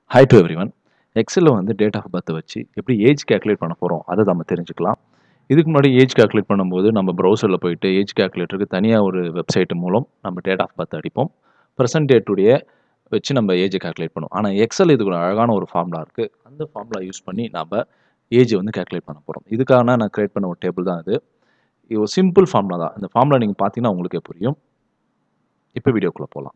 Hi to everyone. Excel வந்து date of birth வச்சு எப்படி ஏஜ் கால்குலேட் பண்ண போகிறோம் அதை நம்ம தெரிஞ்சுக்கலாம். இதுக்கு முன்னாடி ஏஜ் கால்குலேட் பண்ணும்போது நம்ம ப்ரௌசரில் போயிட்டு ஏஜ் கால்குலேட்டருக்கு தனியாக ஒரு வெப்சைட் மூலம் நம்ம டேட் ஆஃப் பர்த் அடிப்போம். ப்ரெசன்ட் டேட்டுடைய வச்சு நம்ம ஏஜை கால்குலேட் பண்ணுவோம். ஆனால் எக்ஸல் இதுக்கு ஒரு அழகான ஒரு ஃபார்முலா இருக்குது. அந்த ஃபார்முலா யூஸ் பண்ணி நம்ம ஏஜை வந்து கால்குலேட் பண்ண போகிறோம். இதுக்காக நான் கிரியேட் பண்ண ஒரு டேபிள் தான் இது. இது ஒரு சிம்பிள் ஃபார்முலா தான். இந்த ஃபார்முலா நீங்கள் பார்த்தீங்கன்னா உங்களுக்கே புரியும். இப்போ வீடியோக்குள்ளே போகலாம்.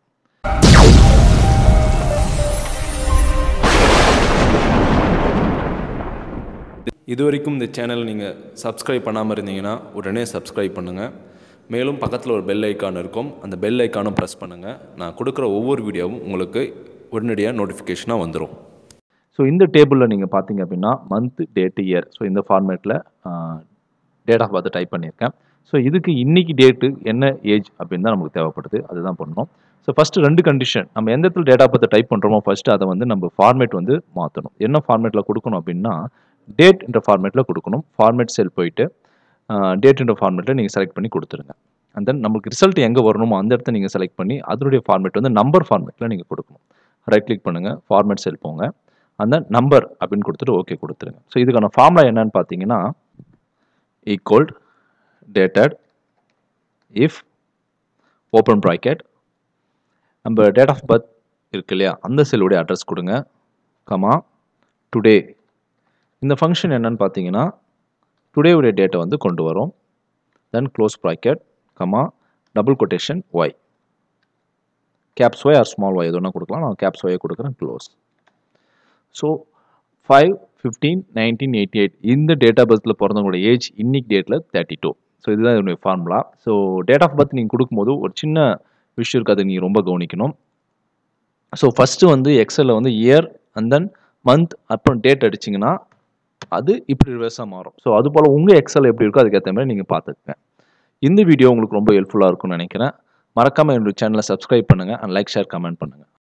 இதுவரைக்கும் இந்த சேனல் நீங்கள் சப்ஸ்கிரைப் பண்ணாமல் இருந்தீங்கன்னா உடனே சப்ஸ்கிரைப் பண்ணுங்கள். மேலும் பக்கத்தில் ஒரு பெல் ஐக்கான் இருக்கும், அந்த பெல் ஐக்கானும் ப்ரெஸ் பண்ணுங்கள். நான் கொடுக்குற ஒவ்வொரு வீடியோவும் உங்களுக்கு உடனடியாக நோட்டிஃபிகேஷனாக வந்துடும். ஸோ இந்த டேபிளில் நீங்கள் பார்த்தீங்க அப்படின்னா மந்த், டேட், இயர், ஸோ இந்த ஃபார்மேட்டில் டேட் ஆஃப் பர்த் டைப் பண்ணியிருக்கேன். ஸோ இதுக்கு இன்னைக்கு டேட்டு என்ன ஏஜ் அப்படின்னு தான் நமக்கு தேவைப்படுது, அதுதான் பண்ணணும். ஸோ ஃபஸ்ட்டு ரெண்டு கண்டிஷன், நம்ம எந்த இடத்துல டேட் ஆஃப் பர்த் டைப் பண்ணுறோமோ ஃபஸ்ட்டு அதை வந்து நம்ம ஃபார்மேட் வந்து மாற்றணும். என்ன ஃபார்மேட்டில் கொடுக்கணும் அப்படின்னா டேட் என்ற ஃபார்மேட்டில் கொடுக்கணும். ஃபார்மேட் செல் போயிட்டு டேட் என்ற ஃபார்மேட்டில் நீங்கள் செலக்ட் பண்ணி கொடுத்துருங்க. அண்ட் தென் நமக்கு ரிசல்ட் எங்கே வரணுமோ அந்த இடத்த நீங்கள் செலக்ட் பண்ணி அதனுடைய ஃபார்மேட் வந்து நம்பர் ஃபார்மேட்டில் நீங்கள் கொடுக்கணும். ரைட் கிளிக் பண்ணுங்கள், ஃபார்மேட் செல் போங்க, அந்த நம்பர் அப்படின்னு கொடுத்துட்டு ஓகே கொடுத்துருங்க. ஸோ இதுக்கான ஃபார்முலா என்னன்னு பார்த்தீங்கன்னா equal dated if open bracket நம்ம டேட் ஆஃப் பர்த் இருக்கு இல்லையா, அந்த செல்லுடைய அட்ரஸ் கொடுங்க, கமா டுடே. இந்த ஃபங்க்ஷன் என்னன்னு பார்த்தீங்கன்னா டுடேவுடைய டேட்டை வந்து கொண்டு வரும். Then close bracket, comma double quotation Y, caps Y or small Y எது ஒன்றா கொடுக்கலாம், நான் கேப்ஸ் ஒய்யை கொடுக்குறேன், க்ளோஸ். ஸோ 5/15/1988 இந்த டேட் ஆஃப் பர்த்தில் பிறந்தவங்களோட ஏஜ் இன்னைக்கு டேட்டில் 32. ஸோ இதுதான் என்னுடைய formula. So date of birth நீங்கள் கொடுக்கும்போது ஒரு சின்ன விஷயம் இருக்குது, அதை நீங்கள் ரொம்ப கவனிக்கணும். ஸோ ஃபஸ்ட்டு வந்து எக்ஸலில் வந்து இயர் அண்ட் தென் மந்த் அப்புறம் டேட் அடிச்சிங்கன்னா அது இப்படி ரிவர்ஸாக மாறும். ஸோ அது போல் உங்கள் எக்ஸல் எப்படி இருக்கோ அதுக்கேற்ற மாதிரி நீங்கள் பார்த்துக்கங்க. இந்த வீடியோ உங்களுக்கு ரொம்ப ஹெல்ப்ஃபுல்லாக இருக்கும்னு நினைக்கிறேன். மறக்காமல் என்னோட சேனலை சப்ஸ்கிரைப் பண்ணுங்கள் அண்ட் லைக், ஷேர், கமெண்ட் பண்ணுங்கள்.